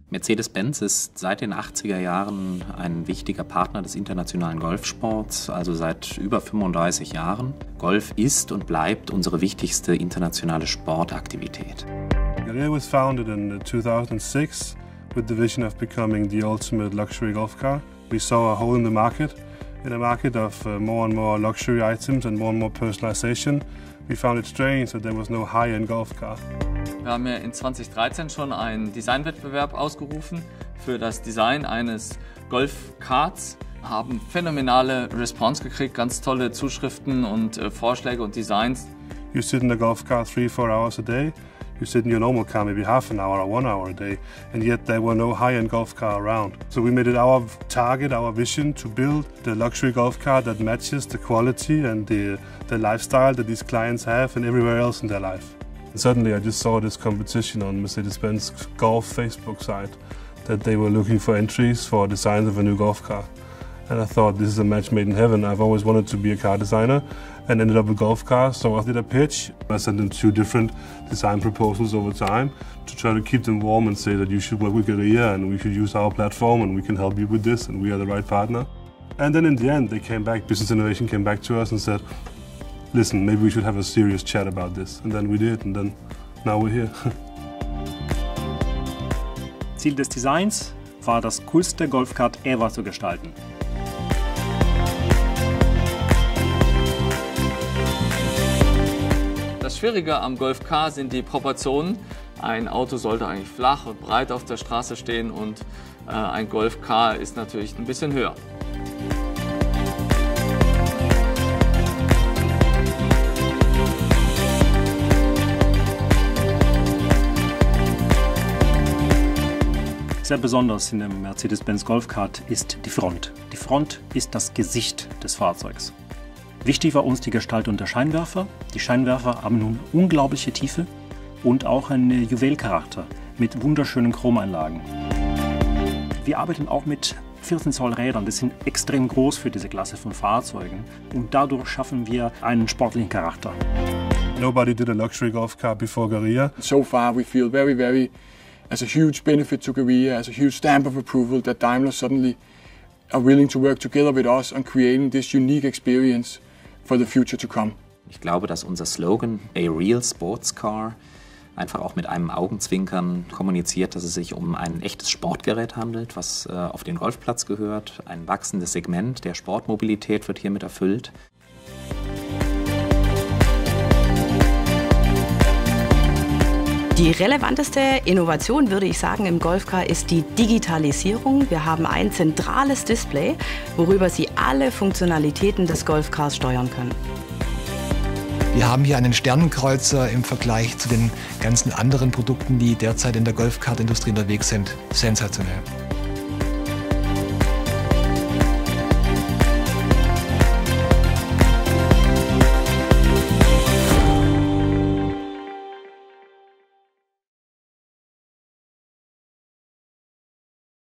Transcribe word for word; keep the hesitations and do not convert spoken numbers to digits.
Mercedes-Benz ist seit den achtziger Jahren ein wichtiger Partner des internationalen Golfsports, also seit über fünfunddreißig Jahren. Golf ist und bleibt unsere wichtigste internationale Sportaktivität. Garrea was founded in two thousand six with the vision of becoming the ultimate luxury golf car. We saw a hole in the market, in a market of uh, more and more luxury items and more and more personalization. We found it strange that there was no high-end golf car. Wir haben ja in zweitausenddreizehn schon einen Designwettbewerb ausgerufen für das Design eines Golfkarts, haben phänomenale Response gekriegt, ganz tolle Zuschriften und äh, Vorschläge und Designs. You sit in the golf car three, four hours a day. You sit in your normal car maybe half an hour or one hour a day, and yet there were no high-end golf car around. So we made it our target, our vision to build the luxury golf car that matches the quality and the, the lifestyle that these clients have and everywhere else in their life. And suddenly I just saw this competition on Mercedes-Benz Golf Facebook site that they were looking for entries for designs of a new golf car. And I thought, this is a match made in heaven. I've always wanted to be a car designer and ended up with golf cars, so I did a pitch. I sent them two different design proposals over time to try to keep them warm and say that you should work with Garrea and we should use our platform and we can help you with this and we are the right partner. And then in the end they came back, Business Innovation came back to us and said, listen, maybe we should have a serious chat about this. And then we did, and then now we're here. Ziel des Designs war, das coolste Golfkart ever zu gestalten. Das Schwierige am Golf-Car sind die Proportionen. Ein Auto sollte eigentlich flach und breit auf der Straße stehen und äh, ein Golf-Car ist natürlich ein bisschen höher. Sehr besonders in dem Mercedes-Benz Golfkart ist die Front. Die Front ist das Gesicht des Fahrzeugs. Wichtig war uns die Gestaltung der Scheinwerfer. Die Scheinwerfer haben nun unglaubliche Tiefe und auch einen Juwelcharakter mit wunderschönen Chromeinlagen. Wir arbeiten auch mit vierzehn Zoll Rädern, das sind extrem groß für diese Klasse von Fahrzeugen und dadurch schaffen wir einen sportlichen Charakter. Nobody did a luxury golf car before Garrea. So far we feel very, very as a huge benefit to Garrea, as a huge stamp of approval that Daimler suddenly are willing to work together with us on creating this unique experience for the future to come. Ich glaube, dass unser Slogan A Real Sports Car einfach auch mit einem Augenzwinkern kommuniziert, dass es sich um ein echtes Sportgerät handelt, was äh, auf den Golfplatz gehört. Ein wachsendes Segment der Sportmobilität wird hiermit erfüllt. Die relevanteste Innovation, würde ich sagen, im Golfcar ist die Digitalisierung. Wir haben ein zentrales Display, worüber Sie alle Funktionalitäten des Golfcars steuern können. Wir haben hier einen Sternenkreuzer im Vergleich zu den ganzen anderen Produkten, die derzeit in der Golfkartindustrie unterwegs sind. Sensationell.